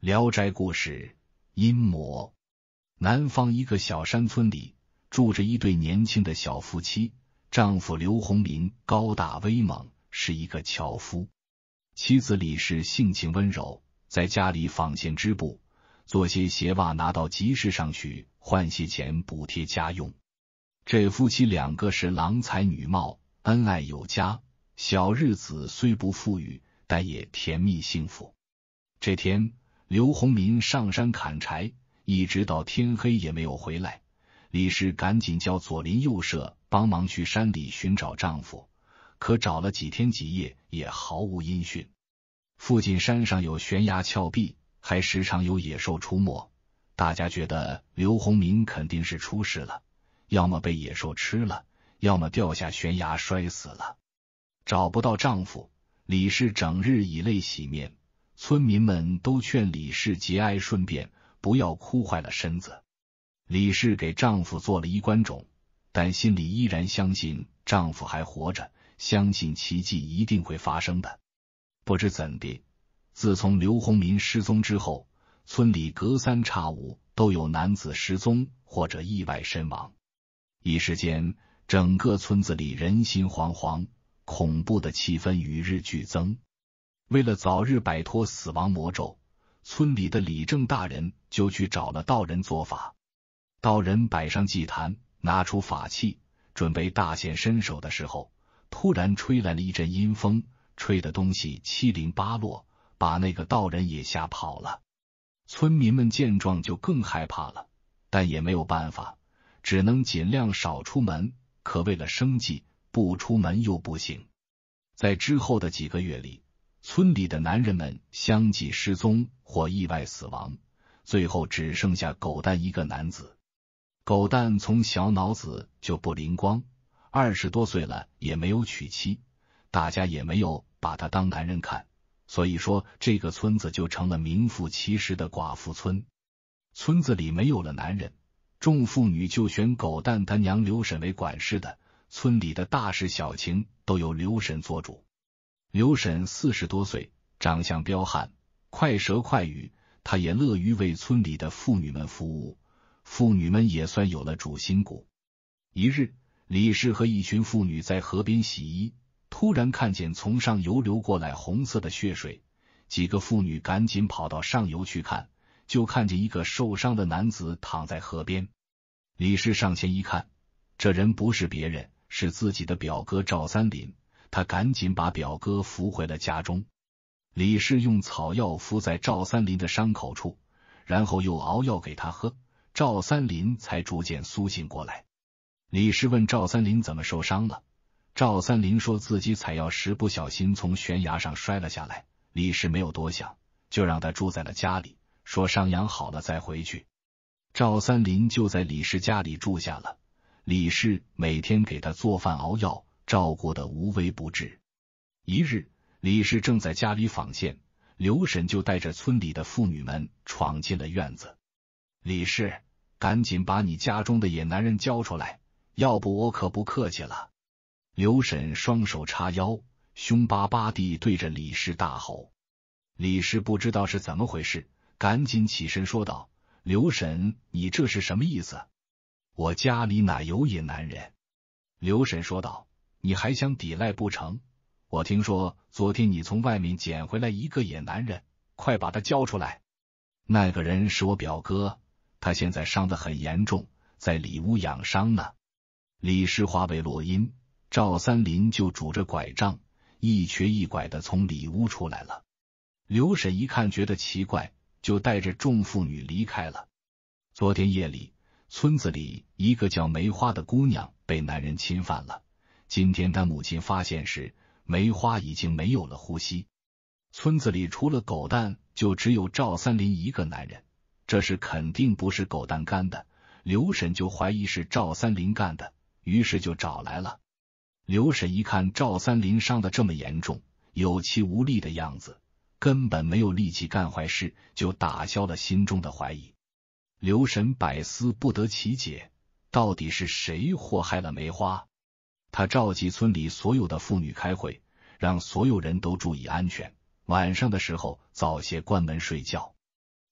聊斋故事，阴魔。南方一个小山村里，住着一对年轻的小夫妻，丈夫刘洪民高大威猛，是一个樵夫；妻子李氏性情温柔，在家里纺线织布，做些鞋袜拿到集市上去换些钱补贴家用。这夫妻两个是郎才女貌，恩爱有加，小日子虽不富裕，但也甜蜜幸福。这天，刘洪民上山砍柴，一直到天黑也没有回来。李氏赶紧叫左邻右舍帮忙去山里寻找丈夫，可找了几天几夜也毫无音讯。附近山上有悬崖峭壁，还时常有野兽出没，大家觉得刘洪民肯定是出事了，要么被野兽吃了，要么掉下悬崖摔死了。找不到丈夫，李氏整日以泪洗面。村民们都劝李氏节哀顺变，不要哭坏了身子。李氏给丈夫做了衣冠冢，但心里依然相信丈夫还活着，相信奇迹一定会发生的。不知怎的，自从刘洪民失踪之后，村里隔三差五都有男子失踪或者意外身亡。一时间，整个村子里人心惶惶，恐怖的气氛与日俱增。为了早日摆脱死亡魔咒，村里的李正大人就去找了道人做法。道人摆上祭坛，拿出法器，准备大显身手的时候，突然吹来了一阵阴风，吹的东西七零八落，把那个道人也吓跑了。村民们见状就更害怕了，但也没有办法，只能尽量少出门，可为了生计，不出门又不行。在之后的几个月里，村里的男人们相继失踪或意外死亡，最后只剩下狗蛋一个男子。狗蛋从小脑子就不灵光，20多岁了也没有娶妻，大家也没有把他当男人看，所以说这个村子就成了名副其实的寡妇村。村子里没有了男人，众妇女就选狗蛋他娘刘婶为管事的，村里的大事小情都由刘婶做主。刘婶40多岁，长相彪悍，快舌快语，她也乐于为村里的妇女们服务，妇女们也算有了主心骨。一日，李氏和一群妇女在河边洗衣，突然看见从上游流过来红色的血水，几个妇女赶紧跑到上游去看，就看见一个受伤的男子躺在河边。李氏上前一看，这人不是别人，是自己的表哥赵三林，他赶紧把表哥扶回了家中。李氏用草药敷在赵三林的伤口处，然后又熬药给他喝，赵三林才逐渐苏醒过来。李氏问赵三林怎么受伤了，赵三林说自己采药时不小心从悬崖上摔了下来。李氏没有多想，就让他住在了家里，说伤养好了再回去。赵三林就在李氏家里住下了，李氏每天给他做饭熬药，照顾得无微不至。一日，李氏正在家里纺线，刘婶就带着村里的妇女们闯进了院子。李氏，赶紧把你家中的野男人交出来，要不我可不客气了。刘婶双手叉腰，凶巴巴地对着李氏大吼。李氏不知道是怎么回事，赶紧起身说道：刘婶，你这是什么意思？我家里哪有野男人？刘婶说道：你还想抵赖不成？我听说昨天你从外面捡回来一个野男人，快把他交出来。那个人是我表哥，他现在伤得很严重，在里屋养伤呢。李氏话未落音，赵三林就拄着拐杖，一瘸一拐的从里屋出来了。刘婶一看觉得奇怪，就带着众妇女离开了。昨天夜里，村子里一个叫梅花的姑娘被男人侵犯了，今天她母亲发现时，梅花已经没有了呼吸。村子里除了狗蛋，就只有赵三林一个男人，这事肯定不是狗蛋干的，刘婶就怀疑是赵三林干的，于是就找来了。刘婶一看赵三林伤得这么严重，有气无力的样子，根本没有力气干坏事，就打消了心中的怀疑。刘婶百思不得其解，到底是谁祸害了梅花？他召集村里所有的妇女开会，让所有人都注意安全，晚上的时候早些关门睡觉。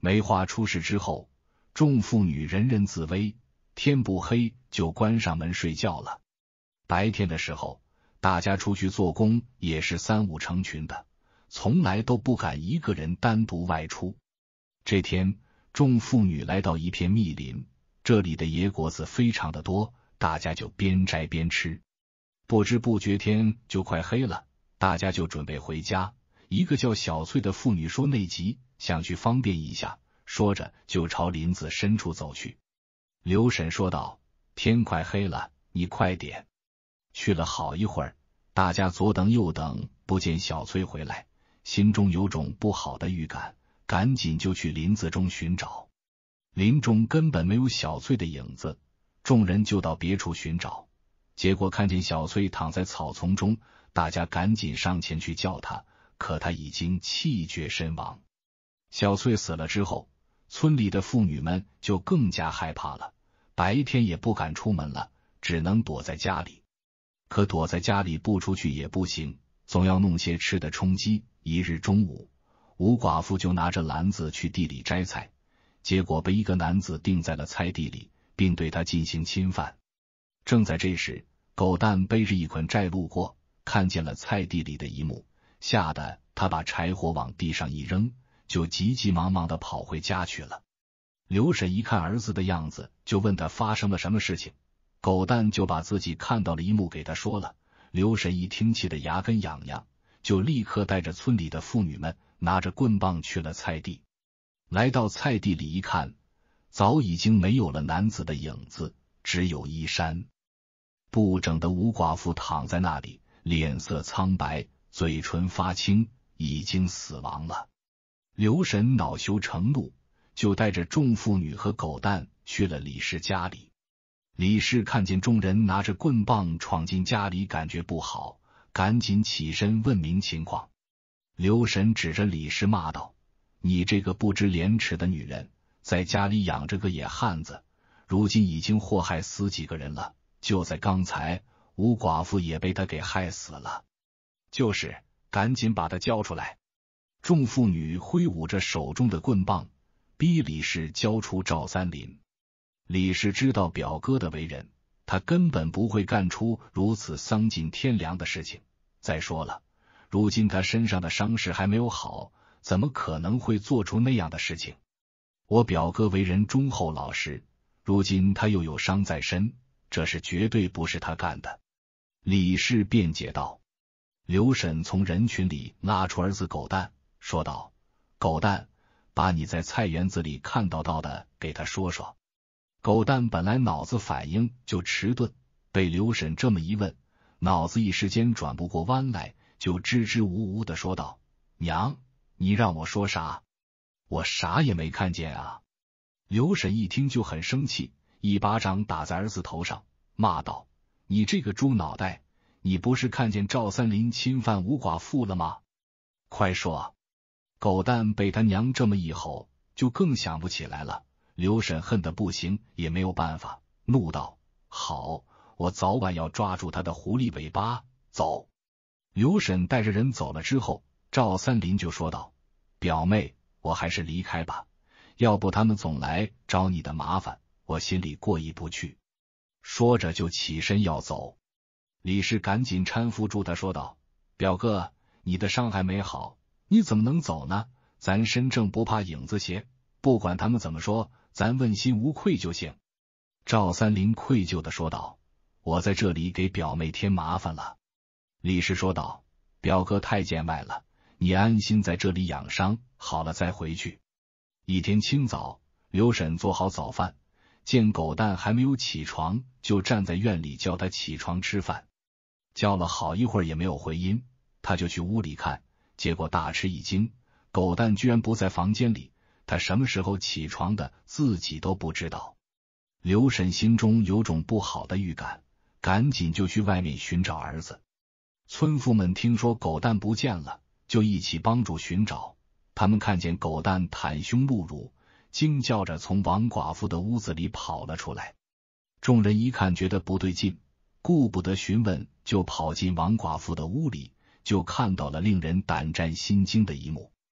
梅花出事之后，众妇女人人自危，天不黑就关上门睡觉了。白天的时候，大家出去做工也是三五成群的，从来都不敢一个人单独外出。这天，众妇女来到一片密林，这里的野果子非常的多，大家就边摘边吃。不知不觉天就快黑了，大家就准备回家。一个叫小翠的妇女说内急，想去方便一下，说着就朝林子深处走去。刘婶说道：天快黑了，你快点。去了好一会儿，大家左等右等，不见小翠回来，心中有种不好的预感，赶紧就去林子中寻找。林中根本没有小翠的影子，众人就到别处寻找，结果看见小翠躺在草丛中，大家赶紧上前去叫她，可她已经气绝身亡。小翠死了之后，村里的妇女们就更加害怕了，白天也不敢出门了，只能躲在家里。可躲在家里不出去也不行，总要弄些吃的充饥。一日中午，吴寡妇就拿着篮子去地里摘菜，结果被一个男子钉在了菜地里，并对他进行侵犯。正在这时，狗蛋背着一捆债路过，看见了菜地里的一幕，吓得他把柴火往地上一扔，就急急忙忙地跑回家去了。刘婶一看儿子的样子，就问他发生了什么事情。狗蛋就把自己看到的一幕给他说了。刘婶一听气得牙根痒痒，就立刻带着村里的妇女们拿着棍棒去了菜地。来到菜地里一看，早已经没有了男子的影子，只有衣衫不整的吴寡妇躺在那里，脸色苍白，嘴唇发青，已经死亡了。刘婶恼羞成怒，就带着众妇女和狗蛋去了李氏家里。李氏看见众人拿着棍棒闯进家里，感觉不好，赶紧起身问明情况。刘婶指着李氏骂道：你这个不知廉耻的女人，在家里养着个野汉子，如今已经祸害死几个人了，就在刚才，吴寡妇也被他给害死了。就是，赶紧把他交出来。众妇女挥舞着手中的棍棒，逼李氏交出赵三林。李氏知道表哥的为人，他根本不会干出如此丧尽天良的事情。再说了，如今他身上的伤势还没有好，怎么可能会做出那样的事情？我表哥为人忠厚老实，如今他又有伤在身，这是绝对不是他干的。李氏辩解道。刘婶从人群里拉出儿子狗蛋，说道：狗蛋，把你在菜园子里看到的给他说说。狗蛋本来脑子反应就迟钝，被刘婶这么一问，脑子一时间转不过弯来，就支支吾吾的说道：娘，你让我说啥？我啥也没看见啊。刘婶一听就很生气，一巴掌打在儿子头上，骂道：你这个猪脑袋，你不是看见赵三林侵犯吴寡妇了吗？快说！狗蛋被他娘这么一吼，就更想不起来了。刘婶恨得不行，也没有办法，怒道：好，我早晚要抓住他的狐狸尾巴，走。刘婶带着人走了之后，赵三林就说道：表妹，我还是离开吧，要不他们总来找你的麻烦，我心里过意不去。说着就起身要走。李氏赶紧搀扶住他，说道：表哥，你的伤还没好，你怎么能走呢？咱身正不怕影子斜，不管他们怎么说，咱问心无愧就行。赵三林愧疚的说道：我在这里给表妹添麻烦了。李氏说道：表哥太见外了，你安心在这里养伤，好了再回去。一天清早，刘婶做好早饭，见狗蛋还没有起床，就站在院里叫他起床吃饭。叫了好一会儿也没有回音，他就去屋里看，结果大吃一惊，狗蛋居然不在房间里，他什么时候起床的自己都不知道。刘婶心中有种不好的预感，赶紧就去外面寻找儿子。村妇们听说狗蛋不见了，就一起帮助寻找。他们看见狗蛋袒胸露乳，惊叫着从王寡妇的屋子里跑了出来。众人一看觉得不对劲，顾不得询问，就跑进王寡妇的屋里，就看到了令人胆战心惊的一幕。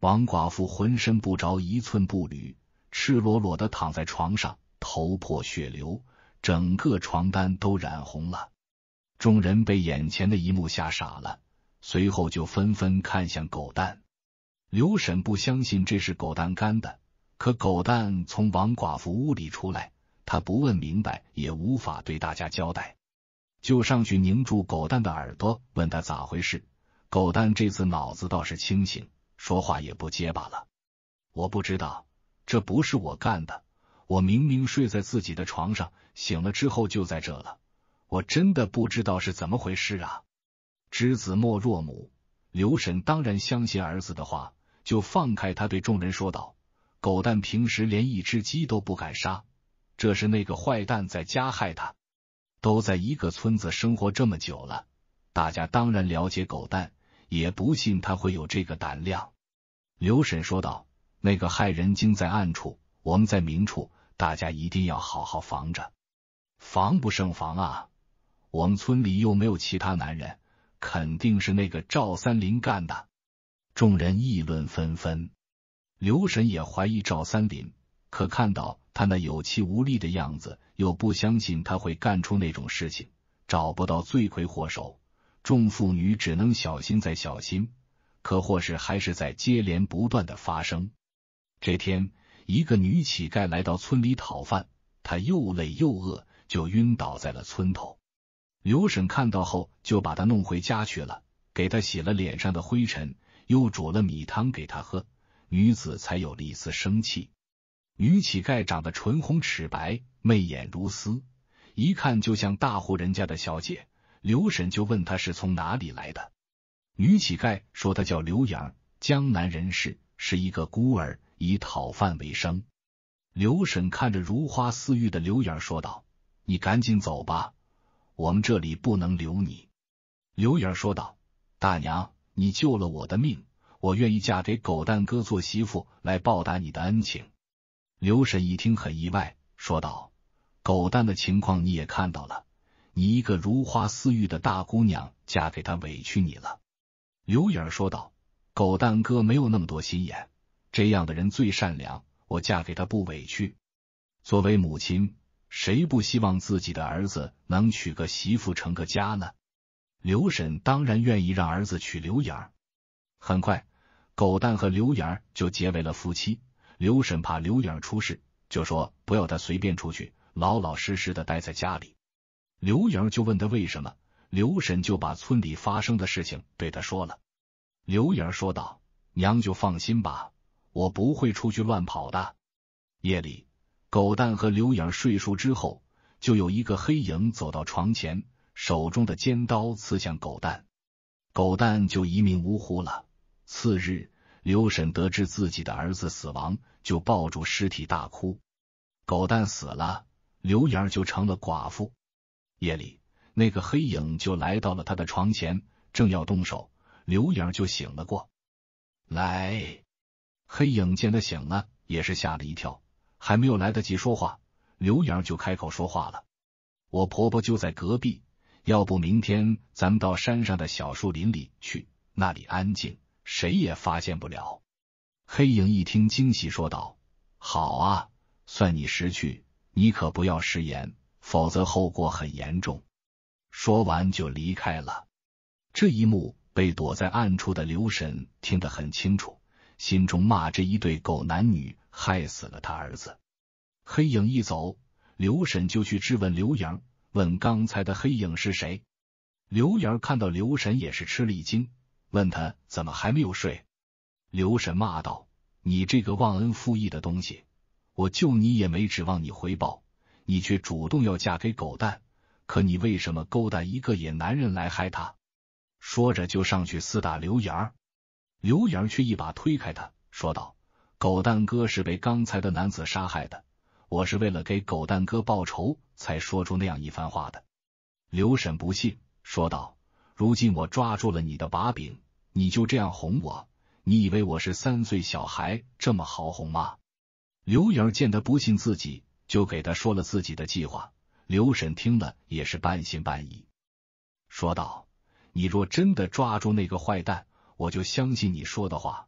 王寡妇浑身不着一寸步履，赤裸裸地躺在床上，头破血流，整个床单都染红了。众人被眼前的一幕吓傻了，随后就纷纷看向狗蛋。刘婶不相信这是狗蛋干的，可狗蛋从王寡妇屋里出来，他不问明白也无法对大家交代，就上去拧住狗蛋的耳朵，问他咋回事。狗蛋这次脑子倒是清醒，说话也不结巴了。我不知道，这不是我干的，我明明睡在自己的床上，醒了之后就在这了，我真的不知道是怎么回事啊。知子莫若母，刘婶当然相信儿子的话，就放开他对众人说道：狗蛋平时连一只鸡都不敢杀，这是那个坏蛋在加害他。都在一个村子生活这么久了，大家当然了解狗蛋，也不信他会有这个胆量。刘婶说道：那个害人精在暗处，我们在明处，大家一定要好好防着。防不胜防啊，我们村里又没有其他男人，肯定是那个赵三林干的。众人议论纷纷，刘婶也怀疑赵三林，可看到他那有气无力的样子，又不相信他会干出那种事情，找不到罪魁祸首，众妇女只能小心再小心，可祸事还是在接连不断的发生。这天，一个女乞丐来到村里讨饭，她又累又饿，就晕倒在了村头。刘婶看到后，就把她弄回家去了，给她洗了脸上的灰尘，又煮了米汤给她喝，女子才有了一丝生气。女乞丐长得唇红齿白，媚眼如丝，一看就像大户人家的小姐。刘婶就问她是从哪里来的。女乞丐说她叫刘洋，江南人士，是一个孤儿，以讨饭为生。刘婶看着如花似玉的刘洋说道：你赶紧走吧，我们这里不能留你。刘洋说道：大娘，你救了我的命，我愿意嫁给狗蛋哥做媳妇来报答你的恩情。刘婶一听很意外，说道：狗蛋的情况你也看到了，你一个如花似玉的大姑娘，嫁给他委屈你了。刘影说道：狗蛋哥没有那么多心眼，这样的人最善良，我嫁给他不委屈。作为母亲，谁不希望自己的儿子能娶个媳妇成个家呢？刘婶当然愿意让儿子娶刘影。很快，狗蛋和刘影就结为了夫妻。刘婶怕刘影出事，就说不要他随便出去，老老实实的待在家里。刘影就问他为什么，刘婶就把村里发生的事情对他说了。刘影说道：娘就放心吧，我不会出去乱跑的。夜里，狗蛋和刘影睡熟之后，就有一个黑影走到床前，手中的尖刀刺向狗蛋，狗蛋就一命呜呼了。次日，刘婶得知自己的儿子死亡，就抱住尸体大哭。狗蛋死了，刘影就成了寡妇。夜里，那个黑影就来到了他的床前，正要动手，刘影就醒了过来。黑影见他醒了，也是吓了一跳，还没有来得及说话，刘影就开口说话了：我婆婆就在隔壁，要不明天咱们到山上的小树林里去，那里安静，谁也发现不了。黑影一听惊喜，说道：好啊，算你识趣，你可不要食言，否则后果很严重。说完就离开了。这一幕被躲在暗处的刘婶听得很清楚，心中骂这一对狗男女害死了他儿子。黑影一走，刘婶就去质问刘洋，问刚才的黑影是谁。刘洋看到刘婶也是吃了一惊，问他怎么还没有睡。刘婶骂道：你这个忘恩负义的东西，我救你也没指望你回报，你却主动要嫁给狗蛋，可你为什么勾搭一个野男人来害他？说着就上去厮打刘洋。刘洋却一把推开他，说道：狗蛋哥是被刚才的男子杀害的，我是为了给狗蛋哥报仇才说出那样一番话的。刘婶不信，说道：如今我抓住了你的把柄，你就这样哄我？你以为我是3岁小孩这么好哄吗？刘颖见他不信自己，就给他说了自己的计划。刘婶听了也是半信半疑，说道：你若真的抓住那个坏蛋，我就相信你说的话；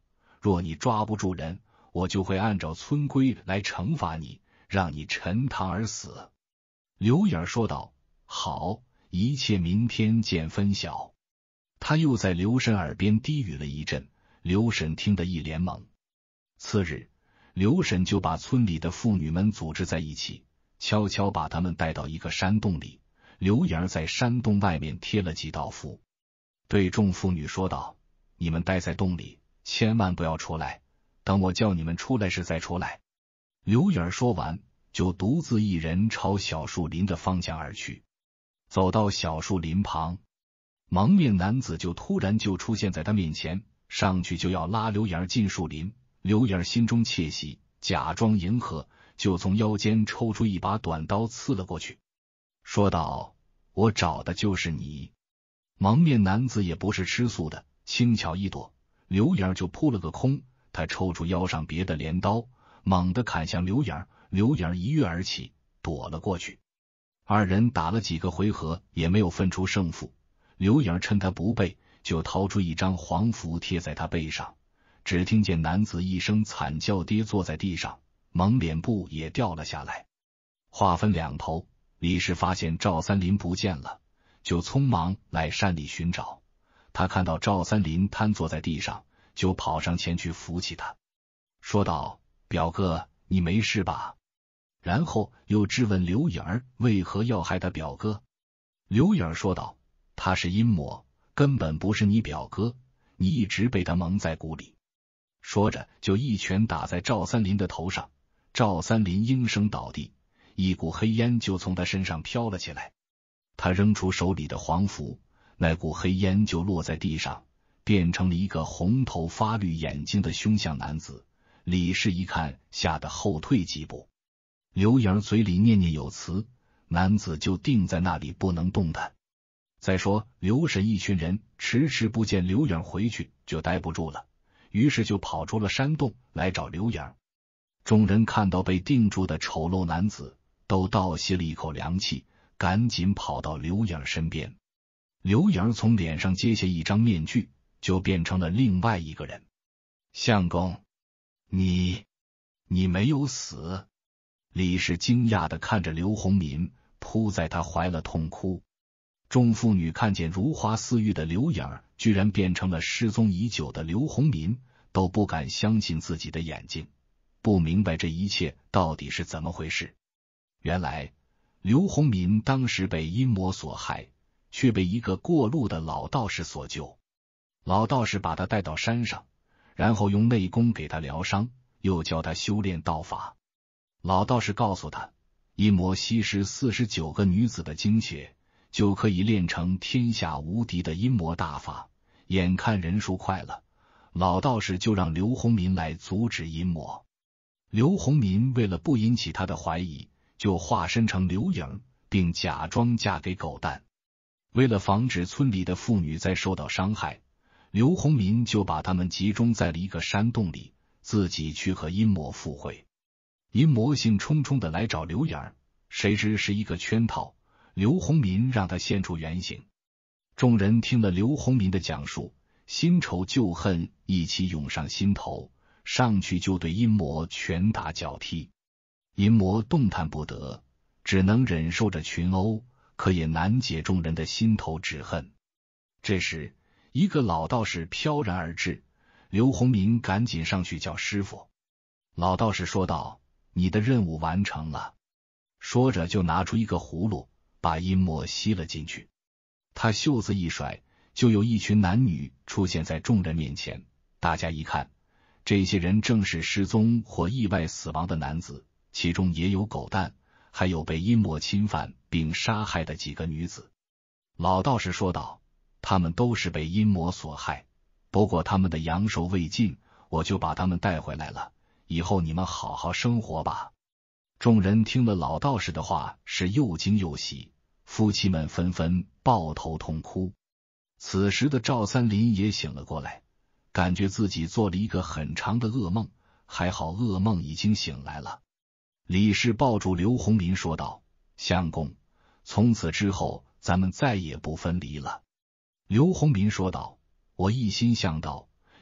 若你抓不住人，我就会按照村规来惩罚你，让你沉塘而死。刘颖说道：好，一切明天见分晓。他又在刘婶耳边低语了一阵，刘婶听得一脸懵。次日，刘婶就把村里的妇女们组织在一起，悄悄把他们带到一个山洞里。刘颖在山洞外面贴了几道符，对众妇女说道：你们待在洞里，千万不要出来，等我叫你们出来时再出来。刘颖说完，就独自一人朝小树林的方向而去。走到小树林旁，蒙面男子就突然出现在他面前，上去就要拉刘颖进树林。刘颖心中窃喜，假装迎合，就从腰间抽出一把短刀刺了过去，说道：我找的就是你。蒙面男子也不是吃素的，轻巧一躲，刘颖就扑了个空。他抽出腰上别的镰刀，猛地砍向刘颖，刘颖一跃而起，躲了过去。二人打了几个回合，也没有分出胜负。刘颖趁他不备，就掏出一张黄符贴在他背上。只听见男子一声惨叫，跌坐在地上，蒙脸布也掉了下来。话分两头，李氏发现赵三林不见了，就匆忙来山里寻找。他看到赵三林瘫坐在地上，就跑上前去扶起他，说道：表哥，你没事吧？然后又质问刘颖为何要害他表哥。刘颖说道：他是阴魔，根本不是你表哥，你一直被他蒙在鼓里。说着就一拳打在赵三林的头上，赵三林应声倒地，一股黑烟就从他身上飘了起来。他扔出手里的黄符，那股黑烟就落在地上，变成了一个红头发绿眼睛的凶相男子。李氏一看，吓得后退几步。刘颖嘴里念念有词，男子就定在那里不能动弹。再说刘婶一群人迟迟不见刘颖回去，就待不住了，于是就跑出了山洞来找刘颖。众人看到被定住的丑陋男子，都倒吸了一口凉气，赶紧跑到刘颖身边。刘颖从脸上揭下一张面具，就变成了另外一个人。相公，你没有死。李氏惊讶地看着刘洪民，扑在他怀了痛哭。众妇女看见如花似玉的刘颖居然变成了失踪已久的刘洪民，都不敢相信自己的眼睛，不明白这一切到底是怎么回事。原来刘洪民当时被阴魔所害，却被一个过路的老道士所救。老道士把他带到山上，然后用内功给他疗伤，又教他修炼道法。老道士告诉他，阴魔吸食49个女子的精血，就可以练成天下无敌的阴魔大法。眼看人数快了，老道士就让刘洪民来阻止阴魔。刘洪民为了不引起他的怀疑，就化身成刘颖，并假装嫁给狗蛋。为了防止村里的妇女再受到伤害，刘洪民就把他们集中在了一个山洞里，自己去和阴魔赴会。阴魔兴冲冲的来找刘颖，谁知是一个圈套，刘洪民让他现出原形。众人听了刘洪民的讲述，新仇旧恨一起涌上心头，上去就对阴魔拳打脚踢。阴魔动弹不得，只能忍受着群殴，可也难解众人的心头之恨。这时一个老道士飘然而至，刘洪民赶紧上去叫师傅。老道士说道：你的任务完成了。说着就拿出一个葫芦，把阴魔吸了进去。他袖子一甩，就有一群男女出现在众人面前。大家一看，这些人正是失踪或意外死亡的男子，其中也有狗蛋，还有被阴魔侵犯并杀害的几个女子。老道士说道：他们都是被阴魔所害，不过他们的阳寿未尽，我就把他们带回来了，以后你们好好生活吧。众人听了老道士的话，是又惊又喜，夫妻们纷纷抱头痛哭。此时的赵三林也醒了过来，感觉自己做了一个很长的噩梦，还好噩梦已经醒来了。李氏抱住刘洪民说道：相公，从此之后咱们再也不分离了。刘洪民说道：我一心向道，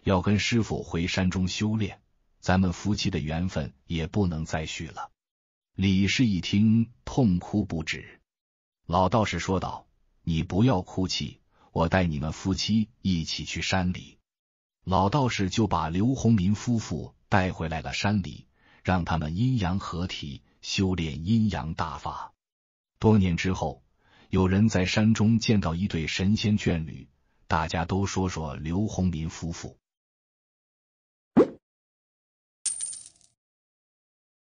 要跟师傅回山中修炼，咱们夫妻的缘分也不能再续了。李氏一听，痛哭不止。老道士说道：你不要哭泣，我带你们夫妻一起去山里。老道士就把刘洪民夫妇带回来了山里，让他们阴阳合体，修炼阴阳大法。多年之后，有人在山中见到一对神仙眷侣，大家都说刘洪民夫妇。